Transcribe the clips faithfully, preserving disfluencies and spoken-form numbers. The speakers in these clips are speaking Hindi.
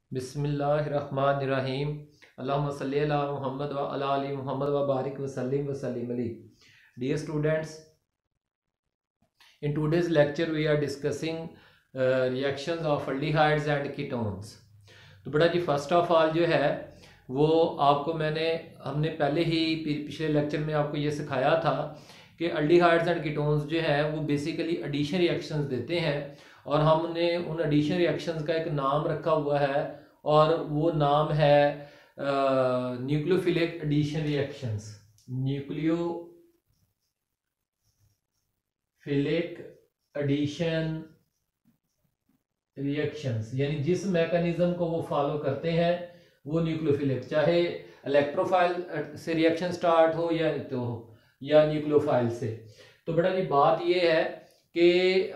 बिस्मिल्लाहिर्रहमानिर्रहीम। अल्लाहुम्मा सल्ली अला मुहम्मद व अला आलि मुहम्मद व बारिक व सल्लिम व सल्लिम अलैहि। Dear students, in today's lecture we are discussing uh, reactions of aldehydes and ketones। तो बेटा जी फर्स्ट ऑफ ऑल जो है वो आपको मैंने हमने पहले ही पिछले लेक्चर में आपको ये सिखाया था कि अल्डिहाइड्स एंड कीटोन्स जो है वो बेसिकली एडिशन रिएक्शंस देते हैं और हमने उन एडिशन रिएक्शंस का एक नाम रखा हुआ है और वो नाम है nucleophilic addition reactions. Nucleophilic addition reactions यानी जिस मैकेनिज्म को वो फॉलो करते हैं वो न्यूक्लियोफिलिक, चाहे इलेक्ट्रोफाइल से रिएक्शन स्टार्ट हो या तो या न्यूक्लियोफाइल से। तो बेटा जी बात ये है कि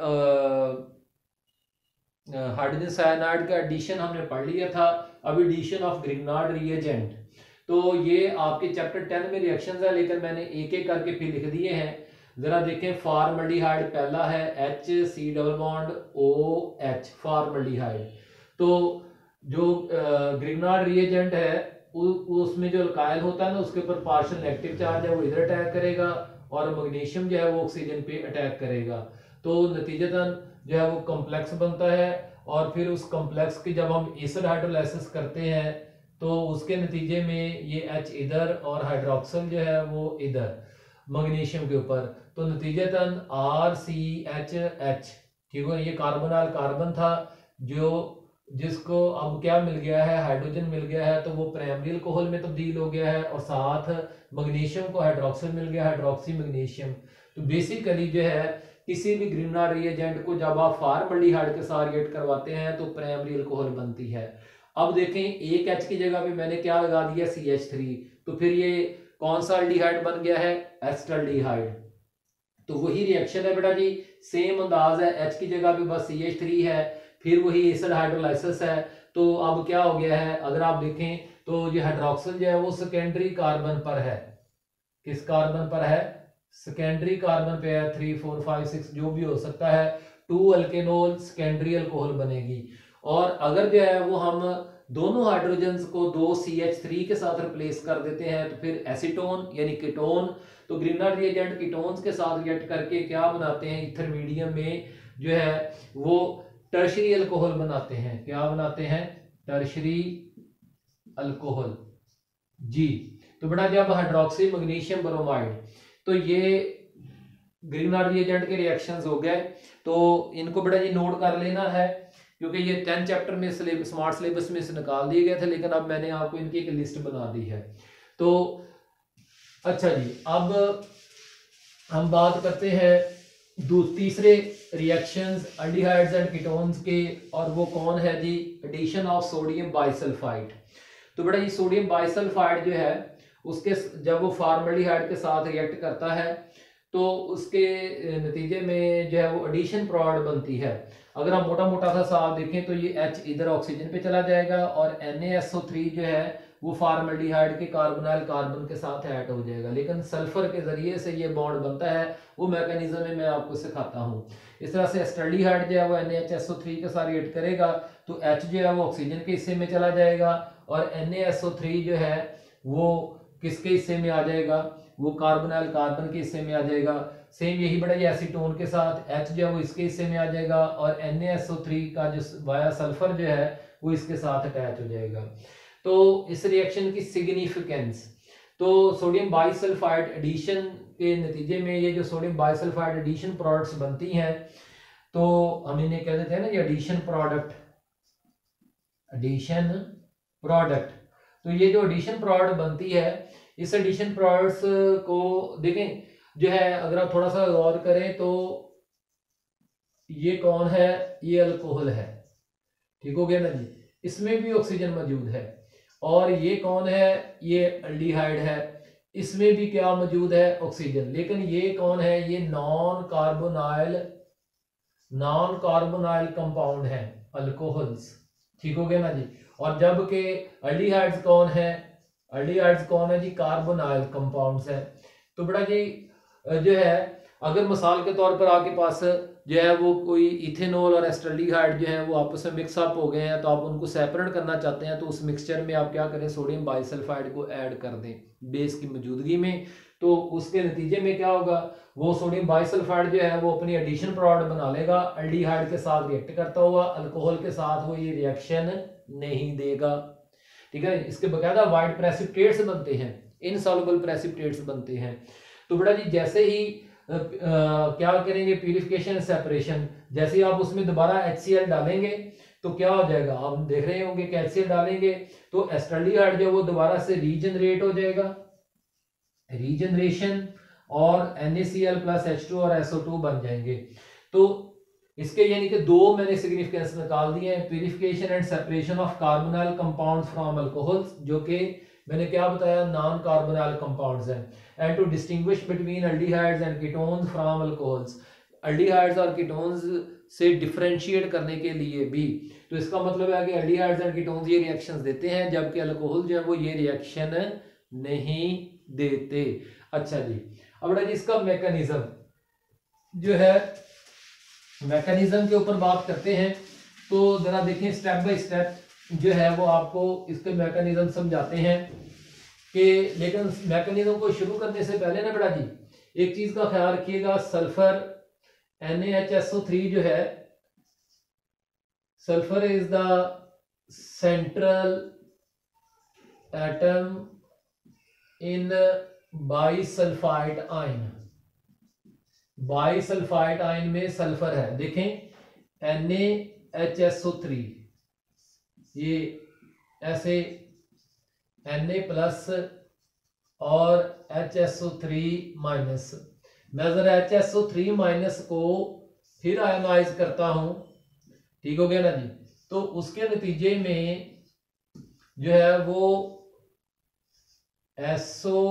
हाइड्रोजन साइनाइड का एडिशन हमने पढ़ लिया था। अब एडिशन ऑफ ग्रिग्नार्ड रिएजेंट, तो ये आपके चैप्टर टेन में रिएक्शंस है लेकिन मैंने एक एक करके फिर लिख दिए हैं। जरा देखें, फॉर्मल्डिहाइड पहला है H C double bond O H formaldehyde. तो जो ग्रिग्नार्ड रिएजेंट है उ, उसमें जो अल्काइल होता है ना उसके ऊपर पार्शियल नेगेटिव चार्ज है वो इधर अटैक करेगा और मैग्नीशियम जो है वो ऑक्सीजन पे अटैक करेगा। तो नतीजतन जो है वो कॉम्प्लेक्स बनता है और फिर उस कॉम्प्लेक्स की जब हम एसिड हाइड्रोलाइसिस करते हैं तो उसके नतीजे में ये H इधर और हाइड्रोक्सिल जो है वो इधर मैग्नीशियम के ऊपर, तो नतीजतन आर सी एच एच, ठीक है। ये कार्बोनाइल कार्बन था जो जिसको अब क्या मिल गया है, हाइड्रोजन मिल गया है, तो वो प्राइमरी अल्कोहल में तब्दील हो गया है और साथ मैग्नीशियम को हाइड्रोक्सिल मिल गया, हाइड्रोक्सी मैग्नीशियम। तो बेसिकली जो है किसी भी ग्रिग्नार्ड रिएजेंट को जब आप फॉर्मल्डिहाइड के साथ रिएक्ट करवाते हैं तो प्राइमरी अल्कोहल बनती है। अब देखें एक H की जगह पे मैंने क्या लगा दिया सी एच थ्री, तो फिर ये कौन सा अल्डिहाइड बन गया है, एस्टल्डिहाइड। तो वही रिएक्शन है बेटा जी, सेम अंदाज है, H की जगह पे बस सी एच थ्री है, फिर वही एसिड हाइड्रोलाइसिस है। तो अब क्या हो गया है, अगर आप देखें तो ये हाइड्रोक्सिल जो है वो सेकेंडरी कार्बन पर है। किस कार्बन पर है, सेकेंडरी कार्बन पे है, थ्री फोर फाइव सिक्स जो भी हो सकता है। टू अल्केनोल सेकेंडरी अल्कोहल बनेगी और अगर जो है वो हम दोनों हाइड्रोजन्स को दो सी एच थ्री के साथ रिप्लेस कर देते हैं तो फिर एसीटोन यानी कीटोन। तो ग्रिग्नार्ड रिएजेंट कीटोन्स के साथ रिएक्ट करके क्या बनाते हैं, ईथर मीडियम में जो है वो टर्शरी अल्कोहल बनाते हैं। क्या बनाते हैं, टर्शरी अल्कोहल जी। तो बेटा जब हाइड्रोक्सी मैग्नीशियम ब्रोमाइड, तो ये ग्रिग्नार्ड रिएजेंट के रिएक्शंस हो गए। तो इनको बेटा जी नोट कर लेना है क्योंकि ये टेंथ चैप्टर में स्मार्ट सिलेबस में से निकाल दिए गए थे लेकिन अब मैंने आपको इनकी एक लिस्ट बना दी है। तो अच्छा जी, अब हम बात करते हैं दो तीसरे रिएक्शंस अल्डिहाइड्स एंड कीटोन्स के, और वो कौन है जी, एडिशन ऑफ सोडियम बाइसल्फाइड। तो बेटा ये सोडियम बाइसल्फाइड जो है उसके जब वो फॉर्मल्डिहाइड के साथ रिएक्ट करता है तो उसके नतीजे में जो है वो एडिशन प्रोडक्ट बनती है। अगर हम मोटा मोटा सा साफ देखें तो ये H इधर ऑक्सीजन पे चला जाएगा और N A S O three जो है वो फॉर्मल्डिहाइड के कार्बोनाइल कार्बन के साथ ऐड हो जाएगा, लेकिन सल्फर के जरिए से ये बॉन्ड बनता है। वो मैकेनिज्म में मैं आपको सिखाता हूँ। इस तरह से एस्टल्डिहाइड जो है वो N A H S O three के साथ रिएक्ट करेगा तो H जो है वो ऑक्सीजन के हिस्से में चला जाएगा और N A S O three जो है वो किसके हिस्से में आ जाएगा, वो कार्बोनाइल कार्बन के हिस्से में आ जाएगा। सेम यही बड़ा ये एसीटोन के साथ H जो है वो इसके हिस्से में आ जाएगा और N A S O three का जो वाया सल्फर जो है वो इसके साथ अटैच हो जाएगा। तो इस रिएक्शन की सिग्निफिकेंस, तो सोडियम बाइसल्फाइड एडिशन के नतीजे में ये जो सोडियम बाइसल्फाइड एडिशन प्रोडक्ट्स बनती हैं तो हम इन्हें कह देते हैं ना ये एडिशन प्रोडक्ट, एडिशन प्रोडक्ट। तो ये जो एडिशन प्रोडक्ट बनती है, इस एडिशन प्रोडक्ट्स को देखें जो है, अगर आप थोड़ा सा गौर करें तो ये कौन है, ये अल्कोहल है, ठीक हो गया ना जी। इसमें भी ऑक्सीजन मौजूद है और ये कौन है, ये अल्डिहाइड है, इसमें भी क्या मौजूद है, ऑक्सीजन। लेकिन ये कौन है, ये non carbonyl non carbonyl compound है, अल्कोहल्स, ठीक हो गया ना जी। और जबकि अल्डिहाइड्स कौन है, अल्डिहाइड्स कौन है जी, कार्बोनाइल कंपाउंड्स है। तो बड़ा जी जो है, अगर मिसाल के तौर पर आपके पास जो है वो कोई इथेनॉल और एस्टल्डिहाइड जो है वो आपस में मिक्सअप हो गए हैं, तो आप उनको सेपरेट करना चाहते हैं, तो उस मिक्सचर में आप क्या करें, सोडियम बाइसल्फाइड को ऐड कर दें बेस की मौजूदगी में। तो उसके नतीजे में क्या होगा, वो सोडियम बाइसल्फाइड जो है वो अपनी एडिशन प्रोडक्ट बना लेगा, एल्डिहाइड के साथ रिएक्ट करता हुआ, अल्कोहल के साथ वो ये रिएक्शन नहीं देगा। ठीक है, इसके बकायदा वाइट प्रेसिपिटेट्स बनते हैं, इनसॉल्युबल प्रेसिपिटेट्स बनते हैं। तो बेटा जी जैसे ही आ, आ, क्या करेंगे, प्यूरिफिकेशन एंड सेपरेशन, जैसे ही आप उसमें दोबारा एच सी एल डालेंगे तो क्या हो जाएगा, आप देख रहे होंगे कि एच सी एल डालेंगे तो एस्टल्डिहाइड जो वो दोबारा से रीजनरेट हो जाएगा, रीजनरेशन, और N A C L plus H two और एस ओ टू बन जाएंगे। तो इसके यानी कि दो मैंने सिग्निफिकेंस निकाल दिए हैं, purification and separation of carbonyl compounds from alcohols, जो कि मैंने क्या बताया, नॉन कार्बोनाइल कंपाउंड्स हैं, and to distinguish between aldehydes and ketones from alcohols, aldehydes और कीटोन्स से डिफरेंशिएट करने के लिए भी। तो इसका मतलब है कि एल्डिहाइड्स एंड कीटोन्स ये रिएक्शंस देते हैं, जबकि अल्कोहल जो है वो ये रिएक्शन नहीं देते। अच्छा जी, अब बेटा जी इसका मैकेनिज्म जो है, मैकेनिज्म के ऊपर बात करते हैं। तो जरा देखें स्टेप बाय स्टेप जो है वो आपको इसके मैकेनिज्म समझाते हैं कि, लेकिन मैकेनिज्म को शुरू करने से पहले ना बेटा जी एक चीज का ख्याल रखिएगा, sulphur N A H S O three जो है, sulphur is the central atom in bisulphite ion, bisulphite ion में सल्फर है। देखें N A H S O three, ये ऐसे एन ए प्लस और H S O three minus, मैं जरा H S O three minus को फिर आयनाइज करता हूं, ठीक हो गया ना जी। तो उसके नतीजे में जो है वो SO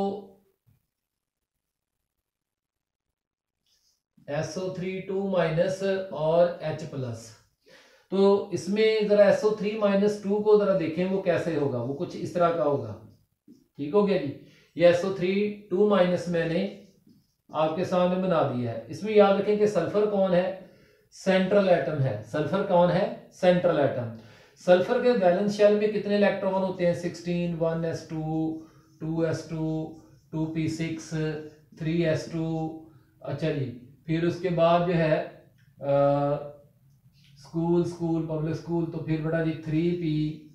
S O three two minus और H प्लस। तो इसमें जरा S O three minus two को जरा देखें वो कैसे होगा, वो कुछ इस तरह का होगा, ठीक हो गया जी। ये S O three two minus मैंने आपके सामने बना दिया है। इसमें याद रखें कि सल्फर कौन है, सेंट्रल एटम है, सल्फर कौन है, सेंट्रल एटम। सल्फर के वैलेंस शेल में कितने इलेक्ट्रॉन होते हैं, sixteen, one S two, two S two, two P six, three S two. अच्छा जी, फिर उसके बाद जो है आ, स्कूल स्कूल पब्लिक स्कूल, तो फिर बेटा जी थ्री पी,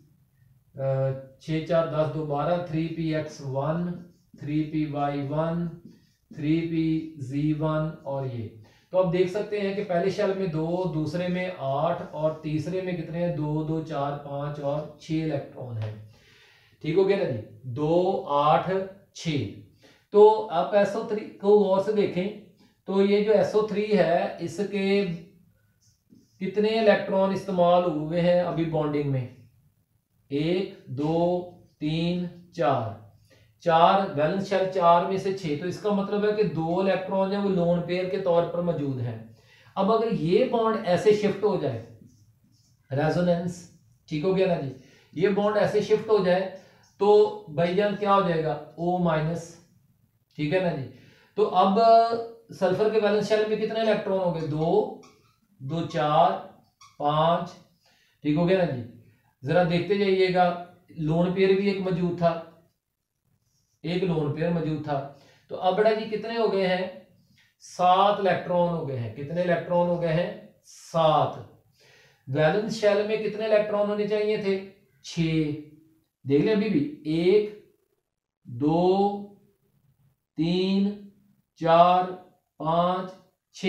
छः चार दस दो बारह, three P X one, three P Y one, three P Z one, और ये तो आप देख सकते हैं कि पहले शेल में दो, दूसरे में आठ, और तीसरे में कितने हैं, दो दो चार पाँच और छः इलेक्ट्रॉन है, ठीक हो गया ना जी, दो आठ छः। तो आप एस ओ थ्री को गौर से देखें, तो ये जो एस ओ थ्री है इसके कितने इलेक्ट्रॉन इस्तेमाल हुए हैं अभी बॉन्डिंग में, एक, दो, तीन, चार, चार वैलेंस शेल, चार में से छह, तो इसका मतलब है कि दो इलेक्ट्रॉन है वो लोन पेयर के तौर पर मौजूद हैं। अब अगर ये बॉन्ड ऐसे शिफ्ट हो जाए, रेजोनेंस, ठीक हो गया ना जी, ये बॉन्ड ऐसे शिफ्ट हो जाए तो भाईजान क्या हो जाएगा, O माइनस, ठीक है ना जी। तो अब सल्फर के वैलेंस शेल में कितने इलेक्ट्रॉन हो गए, दो, दो चार पांच, ठीक हो गया ना जी। जरा देखते जाइएगा, लोन पेयर भी एक मौजूद था, एक लोन पेयर मौजूद था। तो अब बेटा जी कितने हो गए हैं, सात इलेक्ट्रॉन हो गए हैं, कितने इलेक्ट्रॉन हो गए हैं, सात। वैलेंस शेल में कितने इलेक्ट्रॉन होने चाहिए थे, छह, देख लें अभी भी, एक, दो, तीन, चार, पांच, छ,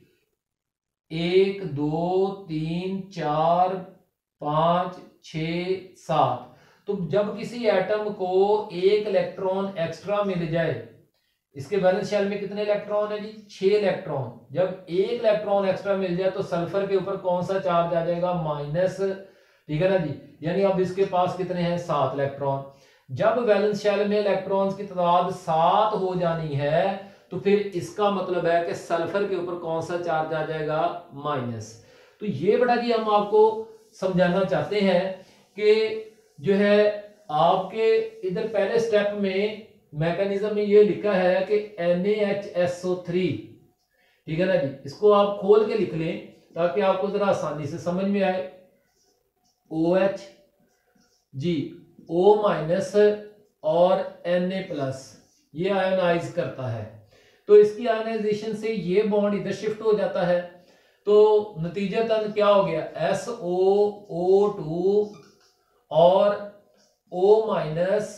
एक, दो, तीन, चार, पांच, छ, सात। तो जब किसी एटम को एक इलेक्ट्रॉन एक्स्ट्रा मिल जाए, इसके वैलेंस शेल में कितने इलेक्ट्रॉन है जी, छह इलेक्ट्रॉन, जब एक इलेक्ट्रॉन एक्स्ट्रा मिल जाए तो सल्फर के ऊपर कौन सा चार्ज आ जाएगा, माइनस, ठीक है ना जी। यानी अब इसके पास कितने हैं, सात इलेक्ट्रॉन। जब वैलेंस शेल में इलेक्ट्रॉन्स की तादाद सात हो जानी है तो फिर इसका मतलब है कि सल्फर के ऊपर कौन सा चार्ज आ जाएगा, माइनस। तो ये बेटा जी हम आपको समझाना चाहते हैं कि जो है आपके इधर पहले स्टेप में मैकेनिज्म में ये लिखा है कि N A H S O three, ठीक है ना जी। इसको आप खोल के लिख लें ताकि आपको जरा आसानी से समझ में आए। O H G O minus और एन ए प्लस ये आयोनाइज करता है, तो इसकी आयोनाइजेशन से ये बॉन्ड इधर शिफ्ट हो जाता है, तो नतीजतन क्या हो गया, एस ओ ओ टू और O minus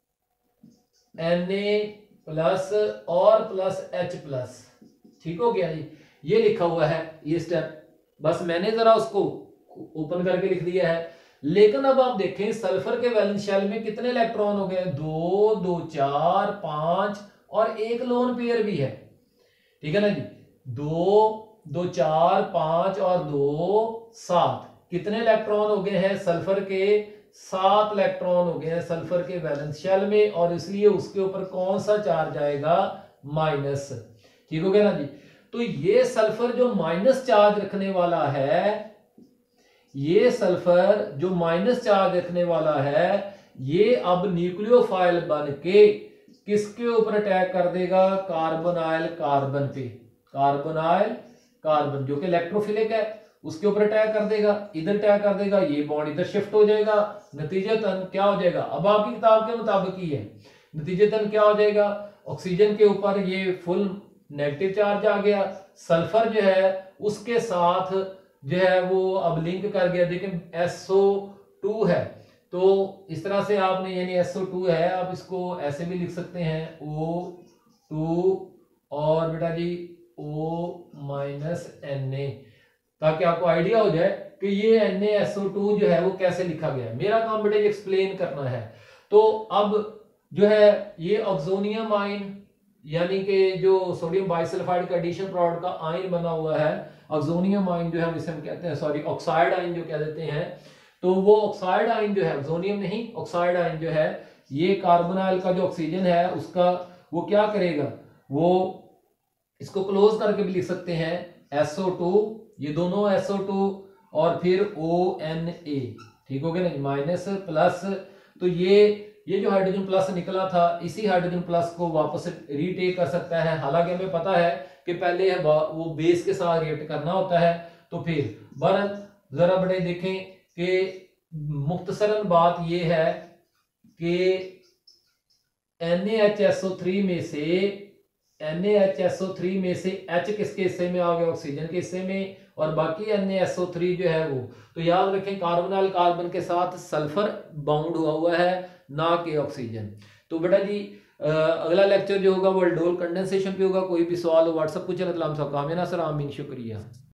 N A plus और प्लस एच प्लस। ठीक हो गया जी, ये लिखा हुआ है ये स्टेप, बस मैंने जरा उसको ओपन करके लिख दिया है। लेकिन अब आप देखें सल्फर के वैलेंस शेल में कितने इलेक्ट्रॉन हो गए, दो दो चार पांच और एक लोन पेयर भी है। ठीक है ना जी, दो दो चार पांच और दो सात, कितने इलेक्ट्रॉन हो गए हैं सल्फर के, सात इलेक्ट्रॉन हो गए हैं सल्फर के वैलेंस शेल में, और इसलिए उसके ऊपर कौन सा चार्ज आएगा, माइनस। ठीक हो गया ना जी। तो ये सल्फर जो माइनस चार्ज रखने वाला है, ये सल्फर जो माइनस चार्ज रखने वाला है, ये अब न्यूक्लियोफाइल बन के किसके ऊपर अटैक कर देगा, कार्बोनाइल कार्बन पे, कार्बोनाइल कार्बन जो कि इलेक्ट्रोफिलिक है उसके ऊपर अटैक कर देगा, इधर अटैक कर देगा, ये बॉन्ड इधर शिफ्ट हो जाएगा, नतीजतन क्या हो जाएगा, अब आपकी किताब के मुताबिक ही है, नतीजतन क्या हो जाएगा, ऑक्सीजन के ऊपर ये फुल नेगेटिव चार्ज आ गया, सल्फर जो है उसके साथ जो है वो अब लिंक कर गया, देखिए एस ओ टू है, तो इस तरह से आपने यानी एस ओ टू है, आप इसको ऐसे भी लिख सकते हैं ओ टू और बेटा जी O माइनस एन ए, ताकि आपको आइडिया हो जाए कि ये N A S O two जो है वो कैसे लिखा गया है। मेरा काम बेटा एक्सप्लेन करना है। तो अब जो है ये ऑक्सोनियम आयन यानी कि जो सोडियम बाइसल्फाइड का एडिशन प्रोडक्ट का आयन बना हुआ है, ऑक्सोनियम आयन जो है हम इसे हम कहते हैं, सॉरी ऑक्साइड आयन जो कह देते हैं, तो वो ऑक्साइड आयन जो है, ऑक्सोनियम नहीं ऑक्साइड आयन जो है, ये कार्बोनाइल का जो ऑक्सीजन है उसका वो क्या करेगा, वो इसको क्लोज करके भी लिख सकते हैं एस ओ टू, ये दोनों एस ओ टू और फिर ओ एन ए। ठीक हो गया ना, माइनस प्लस, तो ये ये जो हाइड्रोजन प्लस निकला था इसी हाइड्रोजन प्लस को वापस रीटेक कर सकता है, हालांकि हमें पता है कि पहले वो बेस के साथ रिएक्ट करना होता है। तो फिर बरन जरा बड़े देखें कि मुख्तसरन बात यह है कि N A H S O three में से N A H S O three में से H किसके हिस्से में आ गया, ऑक्सीजन के हिस्से में, और बाकी N A S O three जो है वो, तो याद रखें कार्बोनाइल कार्बन के साथ सल्फर बाउंड हुआ हुआ है, ना कि ऑक्सीजन। तो बेटा जी अगला लेक्चर जो होगा वो अल्डोल कंडेंसेशन पे होगा। कोई भी सवाल हो व्हाट्सएप पूछे, मतलब हम सब कामयाब सर आमीन, शुक्रिया।